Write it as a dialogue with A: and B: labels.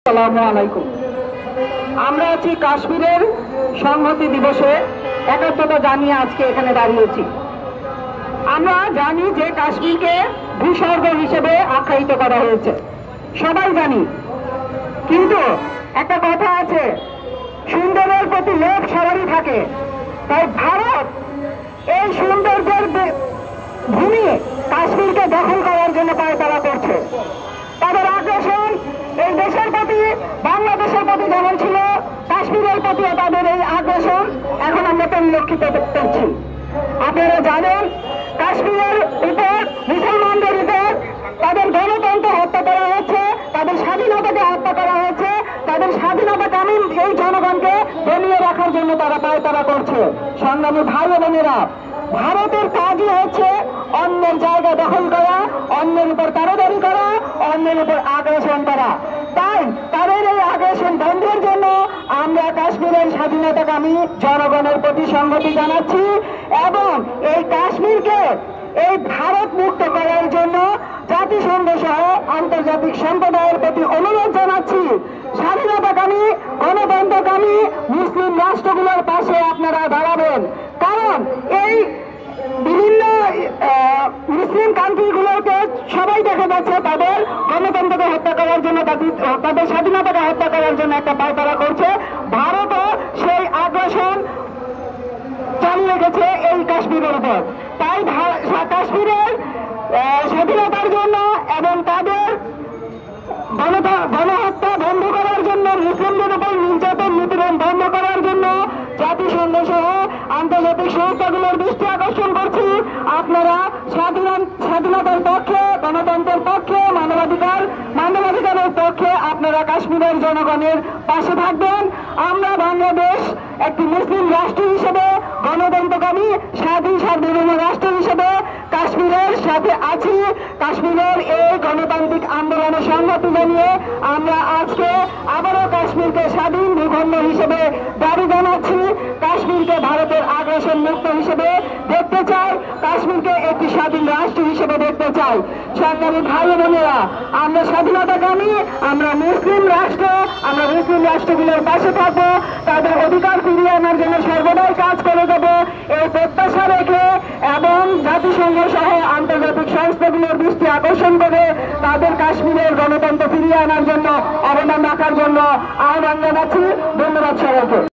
A: আসসালামু আলাইকুম। আমরা আছি কাশ্মীরের সংহতি দিবসে একাত্মতা জানিয়ে আজকে এখানে দাঁড়িয়েছি। আমরা জানি যে কাশ্মীরকে ভূস্বর্গ হিসেবে আখ্যায়িত করা হয়েছে, সবাই জানি। কিন্তু একটা কথা আছে, সুন্দরের প্রতি লোভ সবারই থাকে। তাই ভারত এই সৌন্দর্যের ভূমি কাশ্মীরকে দখল করার জন্য পায়তারা করছে। তাদের আগ্রাসন এই দেশের প্রতি, বাংলাদেশের প্রতি যেমন ছিল, কাশ্মীরের প্রতিও তাদের এই আগ্রাসন এখন আমরা পরিলক্ষিত করছি। আপনারা জানেন, কাশ্মীরের উপর, মুসলমানদের উপর তাদের গণতন্ত্র হত্যা করা হচ্ছে, তাদের স্বাধীনতাকে হত্যা করা হচ্ছে, তাদের স্বাধীনতাকামী এই জনগণকে দমিয়ে রাখার জন্য তারা পায়তারা করছে। সংগ্রামী ভাই বোনেরা, ভারতের কাজই হচ্ছে অন্যের জায়গা দখল করা, অন্যের উপর তাড়াতাড়ি করা, অন্যের উপর আগ্রাসন করা। তাই তাদের এই আগ্রাসন বন্ধের জন্য আমরা কাশ্মীরের স্বাধীনতাকামী জনগণের প্রতি সংহতি জানাচ্ছি এবং এই কাশ্মীরকে এই ভারত মুক্ত করার জন্য জাতিসংঘ সহ আন্তর্জাতিক সম্প্রদায়ের প্রতি অনুরোধ জানাচ্ছি, স্বাধীনতাকামী, গণতন্ত্রকামী মুসলিম রাষ্ট্রগুলোর পাশে আপনারা দাঁড়াবেন। কারণ এই বিভিন্ন মুসলিম কান্ট্রিগুলোকে সবাই দেখা যাচ্ছে তাদের গণতন্ত্রকে হত্যা করার জন্য, তাদের স্বাধীনতাকে হত্যা করার জন্য একটা পায়তারা করছে। ভারতও সেই আগ্রাসন চালিয়ে গেছে এই কাশ্মীরের উপর। তাই কাশ্মীরের স্বাধীনতার জন্য এবং তাদের গণহত্যা বন্ধ করার জন্য, মুসলিমদের উপর নির্যাতন নিপীড়ন বন্ধ করার জন্য জাতিসংঘ সহ আন্তর্জাতিক সংস্থাগুলোর দৃষ্টি আকর্ষণ করছি। আপনারা স্বাধীনতার পক্ষে, গণতন্ত্রের পক্ষে, মানবাধিকারের পক্ষে আপনারা কাশ্মীরের জনগণের পাশে থাকবেন। আমরা বাংলাদেশ একটি মুসলিম রাষ্ট্র হিসেবে, গণতন্ত্রকামী স্বাধীন সার্বভৌম রাষ্ট্র হিসেবে কাশ্মীরের সাথে আছি। কাশ্মীরের এই গণতান্ত্রিক আন্দোলনে সংহতি জানিয়ে আমরা আজকে আবারও কাশ্মীরকে স্বাধীন ভূখণ্ড হিসেবে দাবি জানাচ্ছি। কাশ্মীরকে ভারতের আগ্রাসন মুক্ত হিসেবে দেখতে চাই, কাশ্মীরকে একটি স্বাধীন রাষ্ট্র হিসেবে দেখতে চাই। সংগ্রামী ভাই বোনেরা, আমরা স্বাধীনতাকামী, আমরা মুসলিম রাষ্ট্রগুলোর পাশে থাকবো, তাদের অধিকার ফিরিয়ে আনার জন্য সর্বদাই কাজ করে যাব এই প্রত্যাশা রেখে এবং জাতিসংঘ সহ আন্তর্জাতিক সংস্থাগুলোর দৃষ্টি আকর্ষণ করে তাদের কাশ্মীরের গণতন্ত্র ফিরিয়ে আনার জন্য অবদান রাখার জন্য আহ্বান জানাচ্ছি। ধন্যবাদ সবাইকে।